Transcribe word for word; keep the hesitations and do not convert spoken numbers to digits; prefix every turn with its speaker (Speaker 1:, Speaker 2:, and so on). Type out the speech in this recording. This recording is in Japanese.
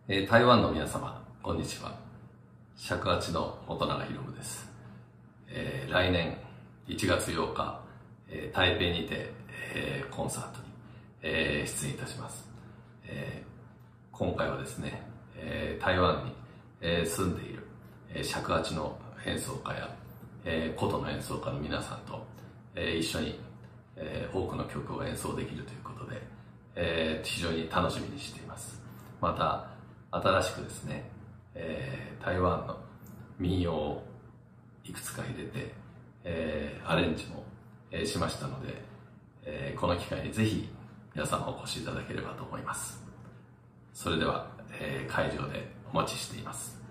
Speaker 1: えー、台湾の皆様、こんにちは。尺八の元永博夢です。えー、来年いちがつようか、えー、台北にて、えー、コンサートに、えー、出演いたします。えー、今回はですね、えー、台湾に、えー、住んでいる、えー、尺八の演奏家や、えー、琴の演奏家の皆さんと、えー、一緒に、えー、多くの曲を演奏できるということで、えー、非常に楽しみにしています。また、新しくですね、えー、台湾の民謡をいくつか入れて、えー、アレンジも、えー、しましたので、えー、この機会にぜひ皆様お越しいただければと思います。それでは、えー、会場でお待ちしています。